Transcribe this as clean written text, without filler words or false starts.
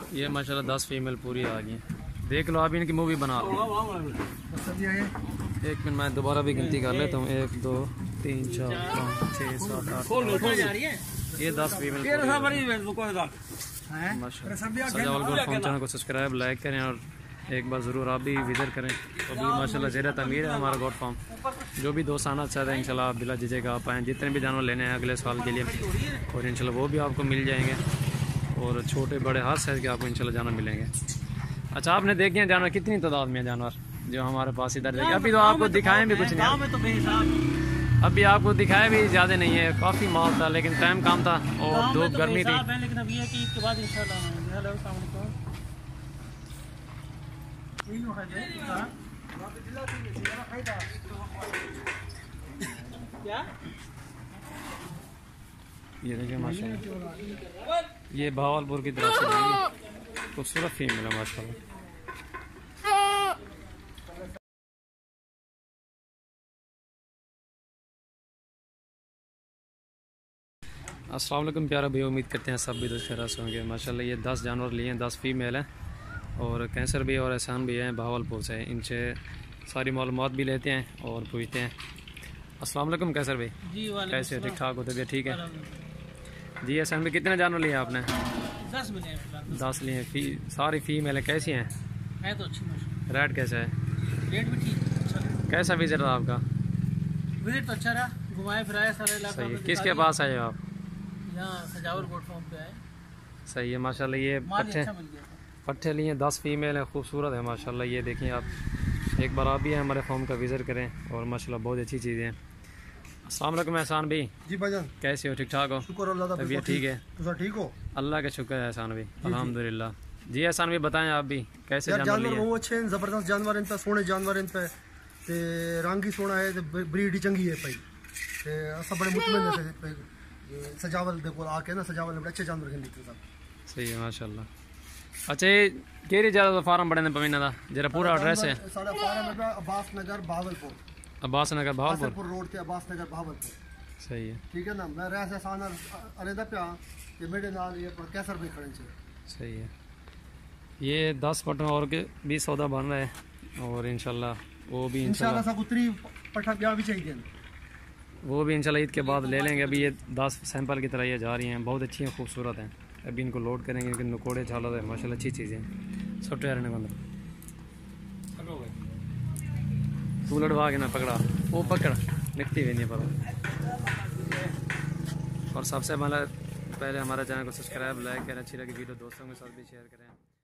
ये माशाल्लाह 10 फीमेल पूरी आ गई हैं। देख लो आप इनकी मूवी बना लो। एक मिनट मैं दोबारा भी गिनती कर लेता हूँ। 1 2 3 4 5 6 7 8 ये 10 फीमेल माशाल्लाह। सजावल गोल्ड फार्म चैनल को सब्सक्राइब लाइक करें और एक बार ज़रूर आप भी विजिट करें। तो अभी माशाल्लाह ज़ेर तमीर है हमारा गोट फार्म। जो भी दोस्त आना चाहते हैं इंशाल्लाह आप बिला झिझक आप आएँ। जितने भी जानवर लेने हैं अगले साल के लिए और इंशाल्लाह वो भी आपको मिल जाएंगे और छोटे बड़े हर साइज़ के आपको इंशाल्लाह जानवर मिलेंगे। अच्छा आपने देखे हैं जानवर कितनी तादाद में जानवर जो हमारे पास इधर देखे? अभी तो आपको दिखाएं भी कुछ नहीं, अभी आपको दिखाया भी ज़्यादा नहीं है। काफ़ी माल था लेकिन टाइम कम था और धूप गर्मी थी। ये देखिए माशाल्लाह ये भावलपुर की तरफ से खूबसूरत फीमेल है माशाल्लाह। अस्सलाम वालेकुम प्यारा भाई, उम्मीद करते हैं सब भी दोस्त खैरियत से होंगे। माशाल्लाह ये 10 जानवर लिए हैं, 10 फीमेल हैं और कैंसर भी और एहसान भी हैं भावलपुर से। इनसे सारी मालूमात भी लेते हैं और पूछते हैं। अस्सलाम वालेकुम कैंसर भाई जी, कैसे ठीक ठाक हो? तबीयत ठीक है जी। एहसान भाई कितने जानवर लिए आपने? 10 लिए हैं। सारी फीमेल है। कैसी हैं? है तो अच्छी। रेट कैसा है? रेट भी ठीक अच्छा। कैसा विजिट रहा आपका? विजिट तो अच्छा रहा, घुमाए फिराए सारे इलाका। सही है। किसके पास आए हो आप? यहाँ सजावल गोट फार्म पे आए। सही है माशाल्लाह। ये पट्ठे लिए 10 फीमेल है, खूबसूरत है माशाल्लाह। ये देखें आप, एक बार आप भी हमारे फार्म का विजिट करें और माशाल्लाह बहुत अच्छी चीज़ें हैं। अस्सलाम वालेकुम एहसान भाई जी भाईजान, कैसे हो? ठीक ठाक हो? शुक्र अल्लाह का। तबीयत ठीक है? तो ठीक हो? अल्लाह का शुक्र है एहसान भाई, अल्हम्दुलिल्लाह। जी एहसान भाई बताएं आप भी कैसे जानवर वो अच्छे हैं, जबरदस्त जानवर इन पे, सोने जानवर इन पे ते रंग ही सोना है ते ब्रीड ही चंगी है भाई ते सब बड़े मुतमईन है पे सजावल देखो आके ना, सजावल में बड़े अच्छे जानवर गिन दिते सब। सही है माशाल्लाह। अच्छा केरी ज़्यादा फार्म बड़े ने पवीना दा जरा पूरा एड्रेस है? साडा फार्म है अब्बास नगर भावलपुर। अब्बास नगर भावलपुर रोड ते अब्बास नगर भावलपुर। सही है ठीक है ना। मैं रहसे साना अरे दा प्या ये मेरे नाल ये कैसर भी खड़े छे। सही है। ये 10 पट्टा और के 20 सौदा बन रहा है और इंशाल्लाह वो भी इंशाल्लाह सब उतरी पट्टा ब्याह भी चाहिए, वो भी इंशाल्लाह ईद के बाद ले लेंगे। अभी ये 10 सैंपल की तरह ये जा रही हैं, बहुत अच्छी हैं, खूबसूरत हैं। अभी इनको लोड करेंगे कि नुकोड़े झालर है माशाल्लाह, अच्छी चीज़ें छोटे रहने को अंदर तू लड़वा के ना पकड़ा वो पकड़ निकती हुई नहीं पर। और सबसे पहले हमारे चैनल को सब्सक्राइब लाइक करें, अच्छी लगी वीडियो दोस्तों के साथ भी शेयर करें।